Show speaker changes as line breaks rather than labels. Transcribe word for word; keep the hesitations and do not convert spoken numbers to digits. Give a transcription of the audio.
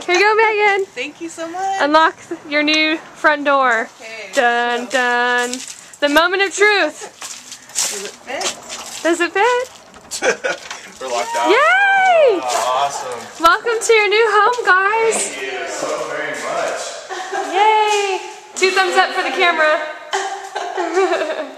Here you go, Megan.
Thank you so much.
Unlock your new front door.
Okay.
Dun dun. The moment of truth.
Does it fit?
Does it fit?
We're locked out.
Yay!
Oh, awesome.
Welcome to your new home, guys.
Thank you so very much.
Yay! Two thumbs up for the camera.